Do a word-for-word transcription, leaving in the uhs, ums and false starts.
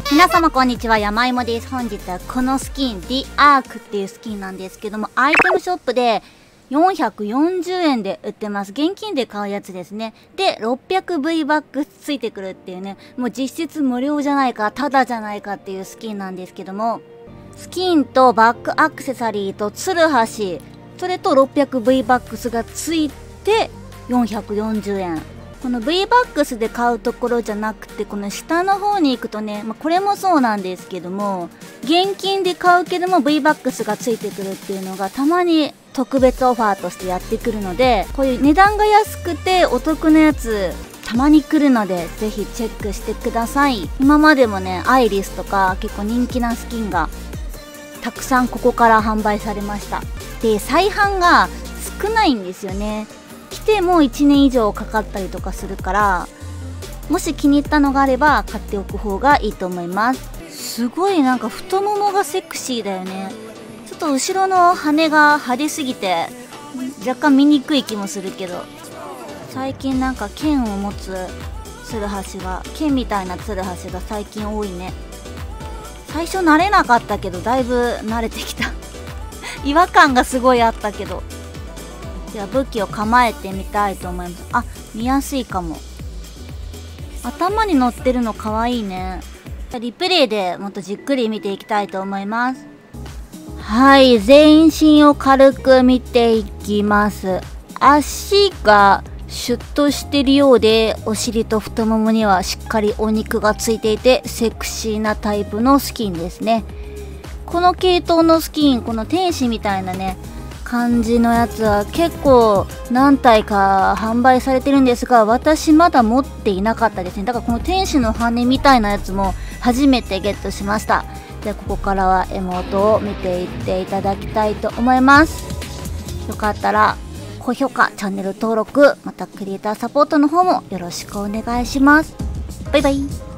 皆様こんにちは、山芋です。本日はこのスキン The Ark っていうスキンなんですけども、アイテムショップでよんひゃくよんじゅうえんで売ってます。現金で買うやつですね。で ろっぴゃくブイ バックスついてくるっていうね、もう実質無料じゃないか、ただじゃないかっていうスキンなんですけども、スキンとバックアクセサリーとツルハシ、それと ろっぴゃくブイ バックスがついてよんひゃくよんじゅうえん。この V バックスで買うところじゃなくて、この下の方に行くとね、まあ、これもそうなんですけども、現金で買うけども V バックスがついてくるっていうのがたまに特別オファーとしてやってくるので、こういう値段が安くてお得なやつたまに来るので、ぜひチェックしてください。今までもね、アイリスとか結構人気なスキンがたくさんここから販売されました。で、再販が少ないんですよね。来てもいちねん以上かかったりとかするから、もし気に入ったのがあれば買っておく方がいいと思います。すごいなんか太ももがセクシーだよね。ちょっと後ろの羽が派手すぎて若干見にくい気もするけど、最近なんか剣を持つツルハシが、剣みたいなツルハシが最近多いね。最初慣れなかったけどだいぶ慣れてきた違和感がすごいあったけど。では武器を構えてみたいと思います。あ、見やすいかも。頭に乗ってるのかわいいね。リプレイでもっとじっくり見ていきたいと思います。はい、全身を軽く見ていきます。足がシュッとしてるようで、お尻と太ももにはしっかりお肉がついていてセクシーなタイプのスキンですね。この系統のスキン、この天使みたいなね感じのやつは結構何体か販売されてるんですが、私まだ持っていなかったですね。だからこの天使の羽みたいなやつも初めてゲットしました。で、ここからはエモートを見ていっていただきたいと思います。よかったら高評価、チャンネル登録、またクリエイターサポートの方もよろしくお願いします。バイバイ。